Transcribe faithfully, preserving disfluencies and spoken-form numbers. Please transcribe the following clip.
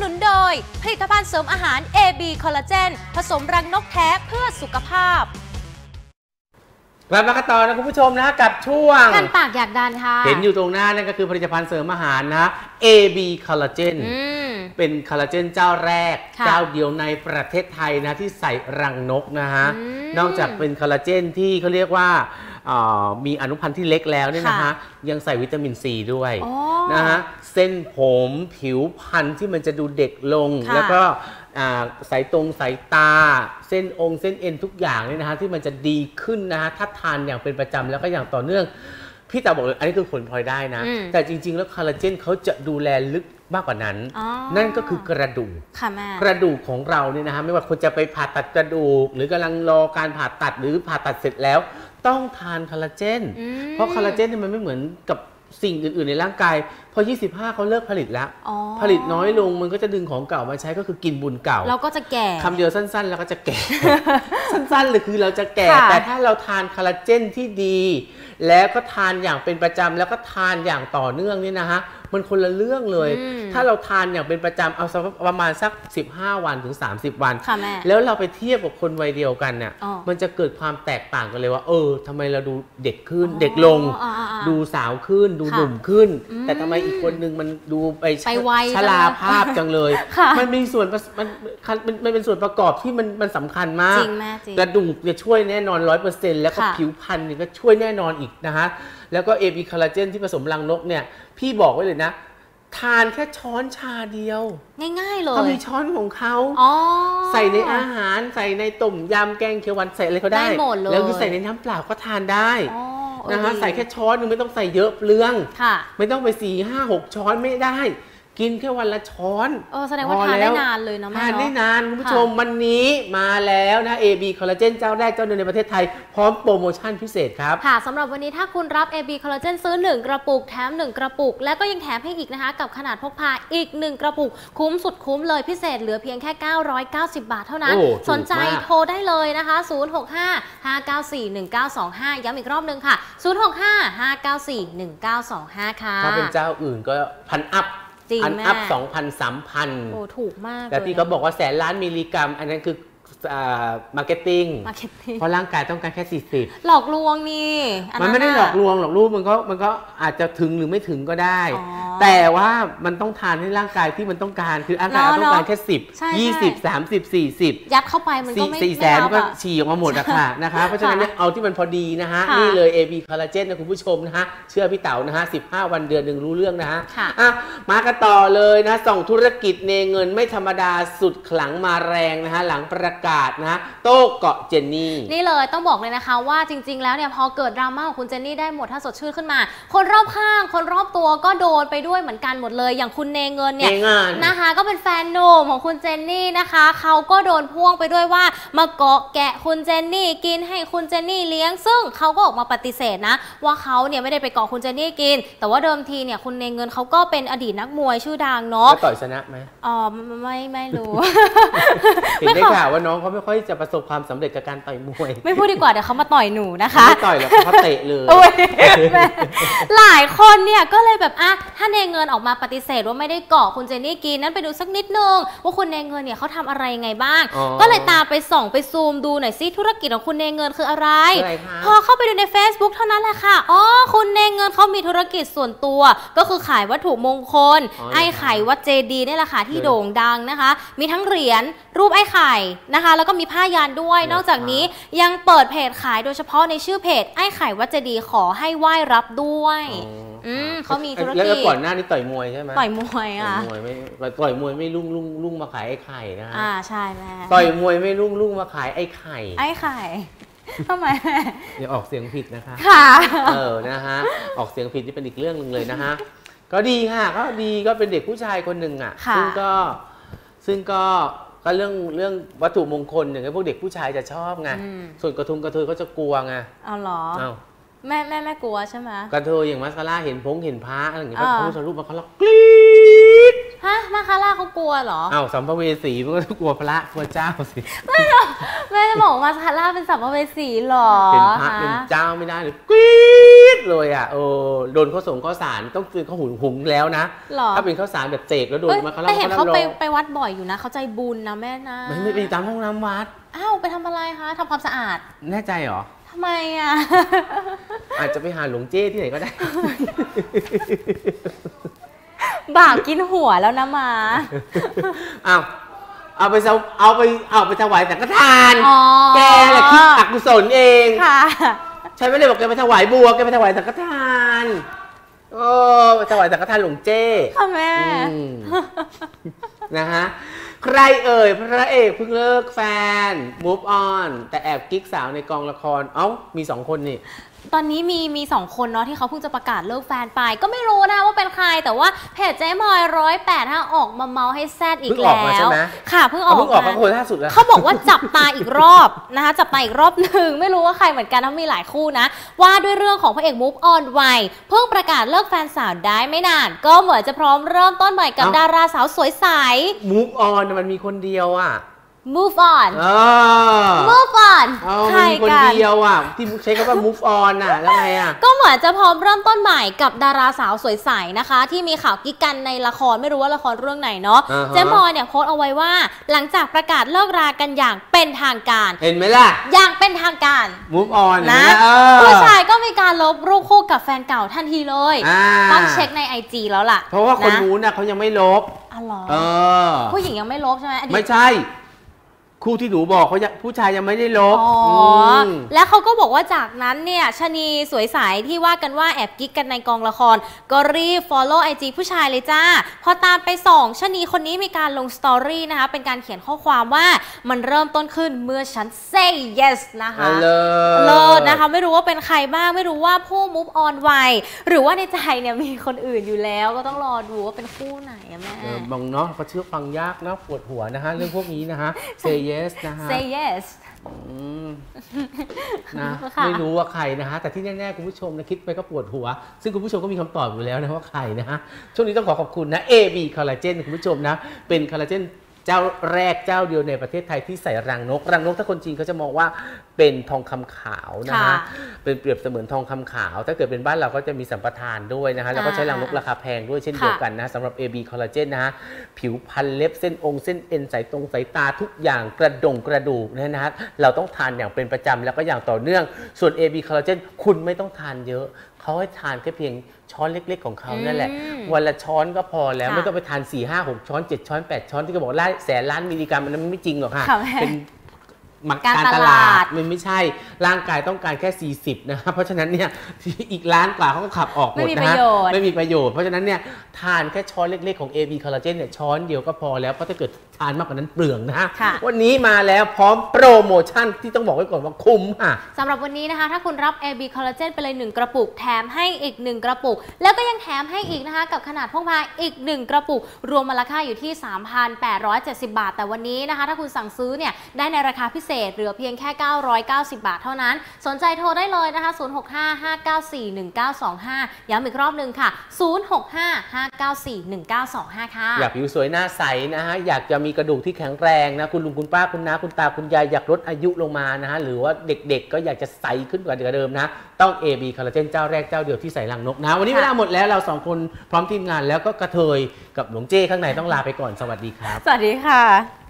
นุนโดยผลิตภัณฑ์เสริมอาหาร เอ บี คอลลาเจนผสมรังนกแท้เพื่อสุขภาพกลับมากันต่อนะคุณผู้ชมนะกับช่วงกันปากอยากดันค่ะเห็นอยู่ตรงหน้านั่นก็คือผลิตภัณฑ์เสริมอาหารนะ เอ บี คอลลาเจนเป็นคอลลาเจนเจ้าแรกเจ้าเดียวในประเทศไทยนะที่ใส่รังนกนะฮะนอกจากเป็นคอลลาเจนที่เขาเรียกว่ามีอนุพันธ์ที่เล็กแล้วเนี่ยนะฮะยังใส่วิตามินซีด้วยนะฮะเส้นผมผิวพรรณที่มันจะดูเด็กลงแล้วก็สายตรงสายตาเส้นองค์เส้นเอ็นทุกอย่างเนี่ยนะฮะที่มันจะดีขึ้นนะฮะถ้าทานอย่างเป็นประจำแล้วก็อย่างต่อเนื่องพี่ตาบอกเลยอันนี้คือผลพลอยได้นะแต่จริงๆแล้วคอลลาเจนเขาจะดูแลลึกมากกว่านั้นนั่นก็คือกระดูกกระดูกของเราเนี่ยนะฮะไม่ว่าคุณจะไปผ่าตัดกระดูกหรือกำลังรอการผ่าตัดหรือผ่าตัดเสร็จแล้วต้องทานคอลลาเจนเพราะคอลลาเจนเนี่ยมันไม่เหมือนกับสิ่งอื่นๆในร่างกายพอยี่สิบห้าเขาเลิกผลิตแล้วผลิตน้อยลงมันก็จะดึงของเก่ามาใช้ก็คือกินบุญเก่าเราก็จะแก่คำเดียวสั้นๆแล้วก็จะแก่ สั้นๆเลยคือเราจะแก่แต่ถ้าเราทานคอลลาเจนที่ดีแล้วก็ทานอย่างเป็นประจำแล้วก็ทานอย่างต่อเนื่องนี่นะฮะมันคนละเรื่องเลยถ้าเราทานอย่างเป็นประจำเอาสักประมาณสักสิบห้าวันถึงสามสิบวันแล้วเราไปเทียบกับคนวัยเดียวกันเนี่ยมันจะเกิดความแตกต่างกันเลยว่าเออทำไมเราดูเด็กขึ้นเด็กลงดูสาวขึ้นดูหนุ่มขึ้นแต่ทำไมอีกคนนึงมันดูไปชราภาพจังเลยมันมีส่วนมันมันเป็นส่วนประกอบที่มันมันสำคัญมากกระดูกจะช่วยแน่นอน ร้อยเปอร์เซ็นต์ แล้วก็ผิวพรรณนี่ก็ช่วยแน่นอนอีกนะฮะแล้วก็ เอ บี คอลลาเจนที่ผสมรังนกเนี่ยพี่บอกไว้เลยนะทานแค่ช้อนชาเดียวง่ายๆเลยเขามีช้อนของเขาใส่ในอาหารใส่ในต้มยำแกงเขียวหวานใส่อะไรก็ได้แล้วคือใส่ในน้ำเปล่าก็ทานได้นะฮะใส่แค่ช้อนนึงไม่ต้องใส่เยอะเปลืองไม่ต้องไปสี่ห้าหกช้อนไม่ได้กินแค่วันละช้อนเออแสดงว่าทานได้นานเลยเนาะแม่ทานได้นานคุณผู้ชมวันนี้มาแล้วนะ เอ บี คอลลาเจนเจ้าแรกเจ้าเดียวในประเทศไทยพร้อมโปรโมชั่นพิเศษครับค่ะสำหรับวันนี้ถ้าคุณรับ เอ บี คอลลาเจนซื้อหนึ่งกระปุกแถมหนึ่งกระปุกแล้วก็ยังแถมให้อีกนะคะกับขนาดพกพาอีกหนึ่งกระปุกคุ้มสุดคุ้มเลยพิเศษเหลือเพียงแค่เก้าร้อยเก้าสิบบาทเท่านั้นสนใจโทรได้เลยนะคะศูนย์ หก ห้า ห้า เก้า สี่ หนึ่ง เก้า สอง ห้าย้ำอีกรอบนึงค่ะศูนย์ หก ห้า ห้า เก้า สี่ หนึ่ง เก้า สอง ห้าค่ะถ้าเป็นเจ้าอื่นก็พันอัพอันอัพ สองพัน สามพันโอ้ถูกมากแต่ที่เขาบอกว่าแสนล้านมิลลิกรัมอันนั้นคือมาร์เก็ตติ้งเพราะร่างกายต้องการแค่สี่สิบหลอกลวงนี่มันไม่ได้หลอกลวงหรอกลูกมันก็มันก็อาจจะถึงหรือไม่ถึงก็ได้แต่ว่ามันต้องทานให้ร่างกายที่มันต้องการคือร่างกายต้องการแค่สิบ ยี่สิบ สามสิบ สี่สิบยัดเข้าไปมันก็ไม่สี่แสนก็ฉี่ออกมาหมดอะค่ะนะคะเพราะฉะนั้นเอาที่มันพอดีนะฮะนี่เลย เอ บี คอลลาเจนนะคุณผู้ชมนะฮะเชื่อพี่เต๋านะฮะสิบห้าวันเดือนหนึ่งรู้เรื่องนะฮะอ่ะมากันต่อเลยนะส่องธุรกิจเนเงินไม่ธรรมดาสุดขลังมาแรงนะฮะหลังประกาศนะฮะโต้เกาะเจนนี่นี่เลยต้องบอกเลยนะคะว่าจริงๆแล้วเนี่ยพอเกิดดราม่าของคุณเจนนี่ได้หมดถ้าสดชื่นขึ้นมาคนรอบข้างคนรอบตัวก็โดนไปด้วยเหมือนกันหมดเลยอย่างคุณเนเงินเนี่ยนะคะก็เป็นแฟนหนุ่มของคุณเจนนี่นะคะเขาก็โดนพ่วงไปด้วยว่ามาเกาะแกะคุณเจนนี่กินให้คุณเจนนี่เลี้ยงซึ่งเขาก็ออกมาปฏิเสธนะว่าเขาเนี่ยไม่ได้ไปเกาะคุณเจนนี่กินแต่ว่าเดิมทีเนี่ยคุณเนเงินเขาก็เป็นอดีตนักมวยชื่อดังเนาะต่อยชนะไหมอ๋อไม่ไม่รู้เห็นได้ข่าวว่าน้องเขาไม่ค่อยจะประสบความสำเร็จกับการต่อยมวยไม่พูดดีกว่าเดี๋ยวเขามาต่อยหนูนะคะไม่ต่อยหรอกเขาเตะเลยหลายคนเนี่ยก็เลยแบบอ่ะถ้าเนเงินออกมาปฏิเสธว่าไม่ได้เกาะคุณเจนนี่กินนั้นไปดูสักนิดนึงว่าคุณเนเงินเนี่ยเขาทำอะไรยังไงบ้างก็เลยตามไปส่องไปซูมดูหน่อยซิธุรกิจของคุณเนเงินคืออะไรพอเข้าไปดูใน Facebook เท่านั้นแหละค่ะอ๋อคุณเนเงินเขามีธุรกิจส่วนตัวก็คือขายวัตถุมงคลไอ้ไข่วัดเจดีนี่แหละค่ะที่โด่งดังนะคะมีทั้งเหรียญรูปไอ้ไข่นะคะแล้วก็มีผ้ายันด้วยนอกจากนี้ยังเปิดเพจขายโดยเฉพาะในชื่อเพจไอ้ไข่วัดเจดีขอให้ไหว้รับด้วยอืมเขามีธุรกิจแล้วก่อนหน้านี้ต่อยมวยใช่ไหมต่อยมวยอ่ะต่อยมวยไม่ต่อยมวยไม่รุ่งรุ่งรุ่งมาขายไอ้ไข่นะอ่าใช่แม่ต่อยมวยไม่รุ่งรุ่งมาขายไอ้ไข่ไอ้ไข่ทำไมแม่อย่าออกเสียงผิดนะคะค่ะเออนะฮะออกเสียงผิดนี่เป็นอีกเรื่องหนึ่งเลยนะฮะก็ดีค่ะก็ดีก็เป็นเด็กผู้ชายคนหนึ่งอ่ะซึ่งก็ซึ่งก็ก็เรื่องเรื่องวัตถุมงคลอย่างเงี้ยพวกเด็กผู้ชายจะชอบไงส่วนกระทุงกระเทยเขาจะกลัวไงเอาหรอแม่แม่แม่กลัวใช่ไหมกระเทยอย่างมัสคาร่าเห็นพงเห็นพระอะไรอย่างเงี้ยพระพุทธรูปมาเขาล็อกกรี๊ดฮะมาคาร่าเขากลัวเหรออ้าวสัมภเวสีมันก็ต้องกลัวพระกลัวเจ้าสิไม่หรอกแม่จะบอกมาคาร่าเป็นสัมภเวสีหรอเป็นพระเป็นเจ้าไม่ได้เลยกรี๊ดเลยอ่ะโอ้โดนข้าวสงข้าวสารต้องคือเขาหุงหุงแล้วนะถ้าเป็นข้าวสารแบบเจกแล้วโดนมาคาร่าแต่เห็นเขาไปไปวัดบ่อยอยู่นะเขาใจบุญนะแม่นะไม่ไม่ไปตามห้องน้ำวัดอ้าวไปทำอะไรคะทำความสะอาดแน่ใจเหรอทำไมอ่ะอาจจะไปหาหลวงเจ้ที่ไหนก็ได้บาปกินหัวแล้วนะมาอ้าวเอาไปเอาไปเอาไปถวายสังฆทานแกแหละคิดอกุศลเองค่ะใช่ไหมเลยบอกแกไปถวายบัวแกไปถวายสังฆทานโอ้ไปถวายสังฆทานหลวงเจ้ค่ะแม่นะฮะใครเอ่ยพระเอกเพิ่งเลิกแฟน move on แต่แอบกิ๊กสาวในกองละครเอ้ามีสองคนนี่ตอนนี้มีมีสองคนเนาะที่เขาเพิ่งจะประกาศเลิกแฟนไปก็ไม่รู้นะว่าเป็นใครแต่ว่าเพจเจ๊มอยร้อยแปดถ้าออกมาเมาให้แซดอีกแล้วค่ะเพิ่งออกเพิ่งออกมาคนล่าสุดแล้วเขาบอกว่าจับตาอีกรอบนะคะจับตาอีกรอบหนึ่งไม่รู้ว่าใครเหมือนกันทั้งมีหลายคู่นะว่าด้วยเรื่องของพระเอก move on ไวเพิ่งประกาศเลิกแฟนสาวได้ไม่นานก็เหมือนจะพร้อมเริ่มต้นใหม่กับดาราสาวสวยใส move on มันมีคนเดียวอ่ะ move on move on ใครกันคนเดียวอ่ะที่ใช้คำว่า move on น่ะแล้วไงอ่ะก็เหมือนจะพร้อมเริ่มต้นใหม่กับดาราสาวสวยใสนะคะที่มีข่าวกิ๊กกันในละครไม่รู้ว่าละครเรื่องไหนเนาะเจ๊มอยเนี่ยโพสต์เอาไว้ว่าหลังจากประกาศเลิกรากันอย่างเป็นทางการเห็นไหมล่ะอย่างเป็นทางการ move on นะผู้ชายก็มีการลบรูปคู่กับแฟนเก่าทันทีเลยต้องเช็คใน ไอ จี แล้วล่ะเพราะว่าคนนู้นน่ะเขายังไม่ลบอ๋อเหรอผู้หญิงยังไม่ลบใช่ไหมไม่ใช่คู่ที่หนูบอกเขาผู้ชายยังไม่ได้ลบอ๋อแล้วเขาก็บอกว่าจากนั้นเนี่ยชนีสวยใสที่ว่ากันว่าแอบกิ๊กกันในกองละครก็รีบ follow ไอ จี ผู้ชายเลยจ้าพอตามไปส่องชนีคนนี้มีการลงสตอรี่นะคะเป็นการเขียนข้อความว่ามันเริ่มต้นขึ้นเมื่อฉัน say yes นะคะเลิศนะคะไม่รู้ว่าเป็นใครบ้างไม่รู้ว่าผู้ move on ไวหรือว่าในใจเนี่ยมีคนอื่นอยู่แล้วก็ต้องรอดูว่าเป็นคู่ไหนอะแม่บางเนาะก็เชื่อฟังยากนะปวดหัวนะคะเรื่องพวกนี้นะคะ say yes นะฮะ say yes นะไม่รู้ว่าใครนะฮะแต่ที่แน่ๆคุณผู้ชมนะคิดไปก็ปวดหัวซึ่งคุณผู้ชมก็มีคำตอบอยู่แล้วนะว่าใครนะฮะช่วงนี้ต้องขอขอบคุณนะ เอ บี Collagen คุณผู้ชมนะเป็นคอลลาเจนเจ้าแรกเจ้าเดียวในประเทศไทยที่ใส่รังนกรังนกถ้าคนจีนเขาจะมองว่าเป็นทองคำขาวนะฮะเป็นเปรียบเสมือนทองคำขาวถ้าเกิดเป็นบ้านเราก็จะมีสัมปทานด้วยนะฮะแล้วก็ใช้รังนกราคาแพงด้วยเช่นเดียวกันนะสำหรับ เอ บี Collagen นะฮะผิวพรรณเล็บเส้นองค์เส้นเอ็นสายตรงสายตาทุกอย่างกระดงกระดูกนะฮะเราต้องทานอย่างเป็นประจำแล้วก็อย่างต่อเนื่องส่วน เอ บี Collagen คุณไม่ต้องทานเยอะเขาให้ทานแค่เพียงช้อนเล็กๆของเขานั่นแหละวันละช้อนก็พอแล้วไม่ต้องไปทานสี่ ห้า หกช้อนเจ็ดช้อนแปดช้อนที่เขาบอกแสนล้านมิลลิกรัมมันไม่จริงหรอกค่ะเป็นมักการตลาดมันไม่ใช่ร่างกายต้องการแค่สี่สิบนะครับเพราะฉะนั้นเนี่ยอีกล้านกว่าเขาก็ขับออกหมดนะฮะไม่มีประโยชน์เพราะฉะนั้นเนี่ยทานแค่ช้อนเล็กๆของ เอ บี Collagen เนี่ยช้อนเดียวก็พอแล้วเพราะถ้าเกิดทานมากกว่านั้นเปลืองนะฮะวันนี้มาแล้วพร้อมโปรโมชั่นที่ต้องบอกไว้ก่อนว่าคุ้มค่ะสำหรับวันนี้นะคะถ้าคุณรับ เอ บี Collagen ไปเลยหนึ่งกระปุกแถมให้อีกหนึ่งกระปุกแล้วก็ยังแถมให้อีกนะคะกับขนาดพกพาอีกหนึ่งกระปุกรวมมูลค่าอยู่ที่ สามพันแปดร้อยเจ็ดสิบ บาทแต่วันนี้นะคะถ้าคุณสั่งซื้อเนี่ยได้ในราคาพิเศษเหลือเพียงแค่เก้าร้อยเก้าสิบบาทเท่านั้นสนใจโทรได้เลยนะคะศูนย์ หก ห้า ห้า เก้า สี่ หนึ่ง เก้า สอง ห้าย้ำอีกรอบหนึ่งค่ะศูนย์ หก ห้า ห้า เก้า สี่ หนึ่ง เก้า สอง ห้าค่ะอยากผิวสวยหน้าใสนะฮะอยากจะมีกระดูกที่แข็งแรงนะคุณลุงคุณป้าคุณน้าคุณตาคุณยายอยากลดอายุลงมานะฮะหรือว่าเด็กๆก็อยากจะใสขึ้นกว่าเดิมนะต้อง เอ บี Collagen เจ้าแรกเจ้าเดียวที่ใส่รังนกนะวันนี้เวลาหมดแล้วเราสองคนพร้อมทีมงานแล้วก็กระเทยกับหลวงเจ้ข้างในต้องลาไปก่อนสวัสดีครับสวัสดีค่ะ